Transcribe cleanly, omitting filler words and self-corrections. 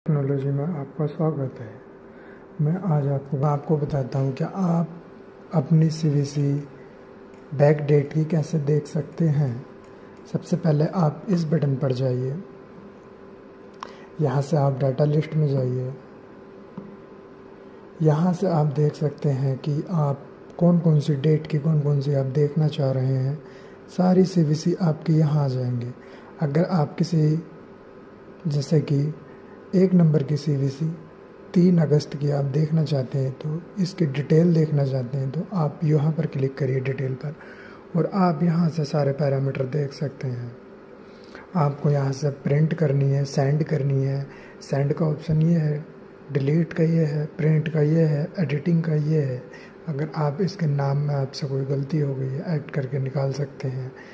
Technology में आपका स्वागत है। मैं आज आपको बताता हूँ कि आप अपनी सीवीसी बैक डेट की कैसे देख सकते हैं। सबसे पहले आप इस बटन पर जाइए, यहाँ से आप डाटा लिस्ट में जाइए। यहाँ से आप देख सकते हैं कि आप कौन कौन सी डेट की कौन कौन सी आप देखना चाह रहे हैं। सारी सीवीसी आपकी यहाँ आ जाएंगे। अगर आप किसी जैसे कि 1 नंबर की सीवीसी 3 अगस्त की आप देखना चाहते हैं, तो इसकी डिटेल देखना चाहते हैं, तो आप यहाँ पर क्लिक करिए डिटेल पर, और आप यहाँ से सारे पैरामीटर देख सकते हैं। आपको यहाँ से प्रिंट करनी है, सेंड करनी है। सेंड का ऑप्शन ये है, डिलीट का ये है, प्रिंट का ये है, एडिटिंग का ये है। अगर आप इसके नाम में आपसे कोई गलती हो गई है, ऐड करके निकाल सकते हैं।